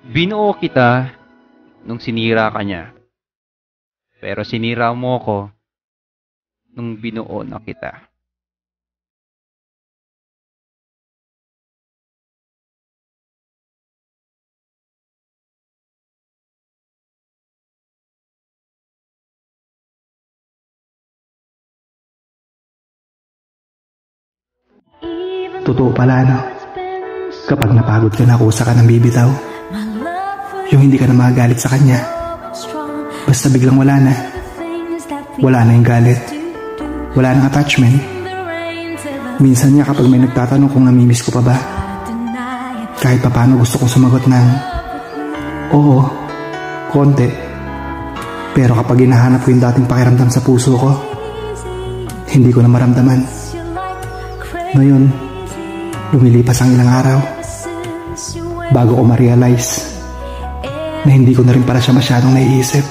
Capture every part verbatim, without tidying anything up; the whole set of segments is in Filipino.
Binuo kita nung sinira ka niya. Pero sinira mo ko nung binuo na kita. Totoo pala, no? Kapag napagod ka na, kusa ka ng bibitaw. Yung hindi ka na magagalit sa kanya. Basta biglang wala na. Wala na yung galit. Wala nang attachment. Minsan nga kapag may nagtatanong kung namimiss ko pa ba, kahit pa paano gusto kong sumagot ng oo, konti. Pero kapag hinahanap ko yung dating pakiramdam sa puso ko, hindi ko na maramdaman. Ngayon, lumilipas ang ilang araw bago ko ma-realize na hindi ko na rin pala siya masyadong naiisip.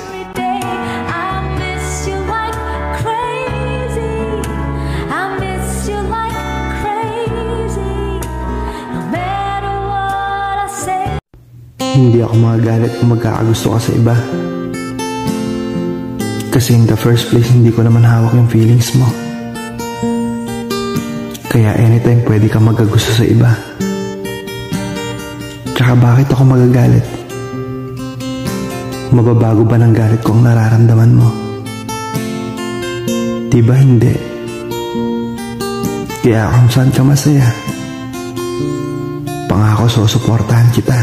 Hindi ako magagalit kung magkakagusto ka sa iba. Kasi in the first place, hindi ko naman hawak yung feelings mo. Kaya anytime pwede ka magkagusto sa iba. Tsaka bakit ako magagalit? Mababago ba ng galit ko ang nararamdaman mo? Diba hindi? Kaya kung saan ka masaya, pangako susuportahan kita.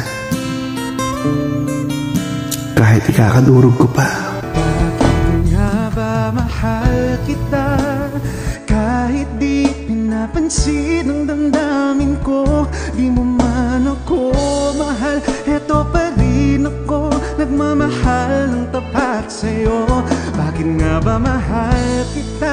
Kahit ikakadurog ko pa. Bakit nga ba mahal kita? Kahit di pinapansin ang damdamin ko, di mo man ako mahal, eto pa rin ako, nagmamahal ng tapat sa'yo. Bakit nga ba mahal kita?